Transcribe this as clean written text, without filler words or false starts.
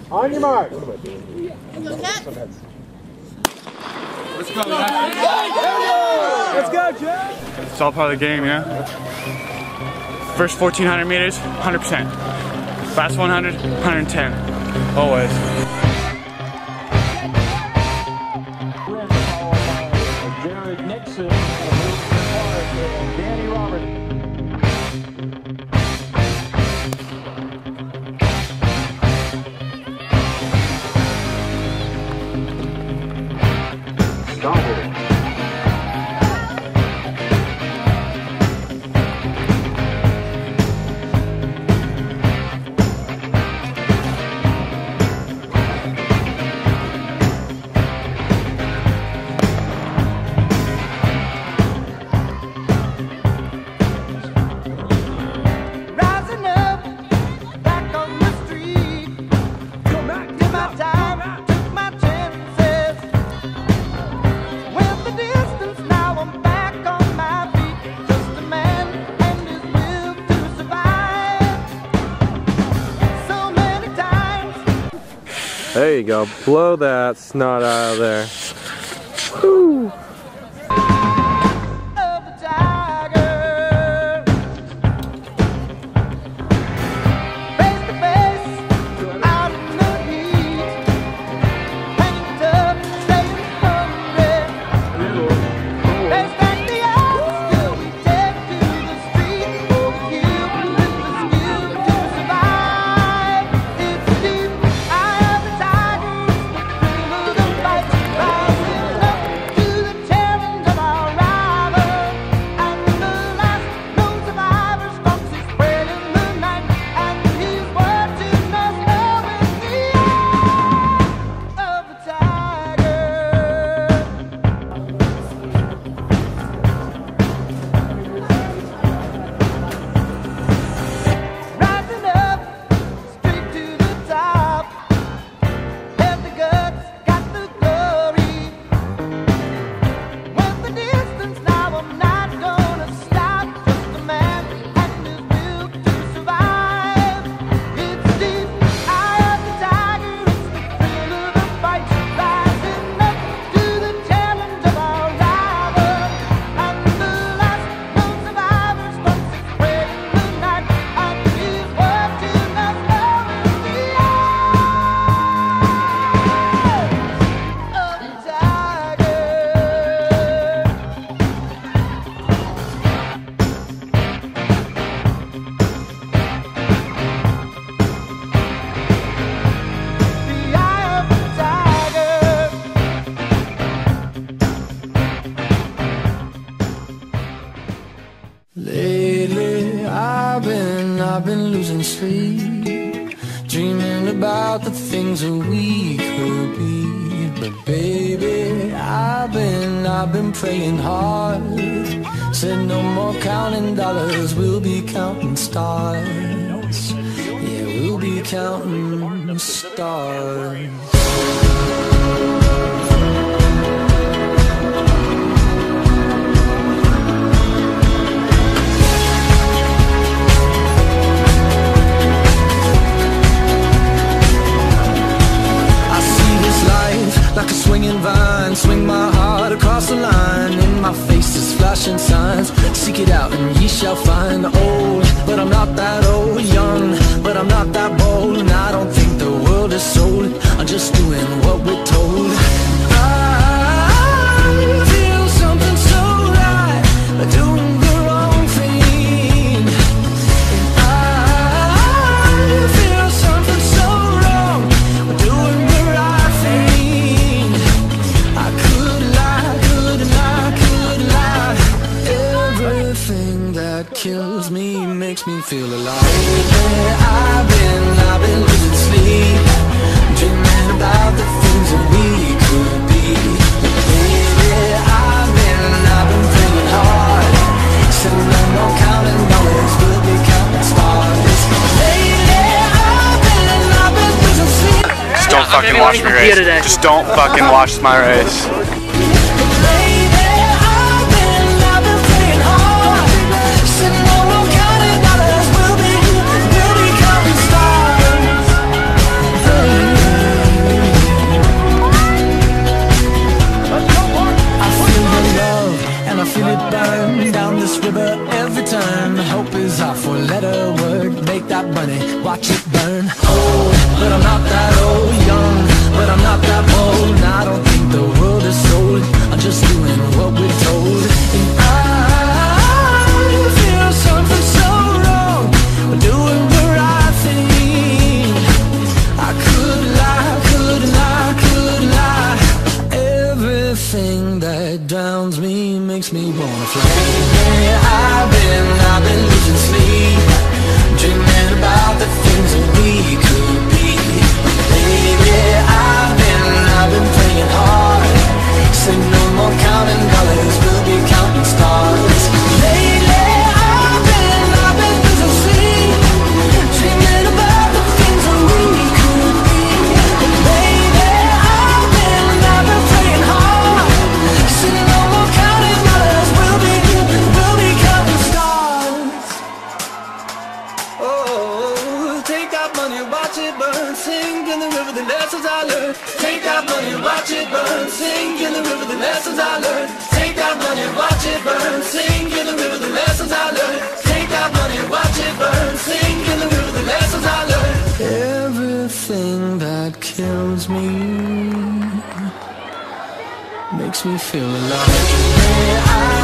On your mark. Let's go, Let's go, Joe. It's all part of the game, yeah? First 1,400 meters, 100%. Last 100, 110. Always. Jared Nixon, and Danny Roberts. There you go. Blow that snot out of there. Woo. Lately I've been losing sleep, dreaming about the things that we could be. But baby, I've been praying hard. Said no more counting dollars, we'll be counting stars. Yeah, we'll be counting stars. Like a swinging vine, swing my heart across the line. In my face is flashing signs. Seek it out and ye shall find. Old, but I'm not that old. Young, but I'm not that bold. And I don't think the world is sold. I'm just doing what we're told. I feel something so right, doing the wrong thing. And I feel something so wrong, doing the right thing. Everything that kills me makes me feel alive. I've been losing sleep, dreaming about the things that we could be. Baby, I've been praying hard. Said no more counting dollars, we'll be counting stars. Lately, I've been losing sleep. Just don't fucking watch my race. Just don't fucking watch my race. makes me wanna fly. I've been losing sleep, dreaming about the things that we could be. Baby, I've been playing hard. Say no more counting dollars, we'll be counting stars. Lately, I've been losing sleep, dreaming about the things that we could be. Baby, I've been playing hard. Say no more counting dollars, we'll be counting stars. Oh, take that money, watch it burn, sing in the river the lessons I learned. Take that money, watch it burn, sing in the river the lessons I learned. Take that money, watch it burn, sing in the river the lessons I learned. Take that money, watch it burn, sing in the river the lessons I learned. Everything that kills me makes me feel alive.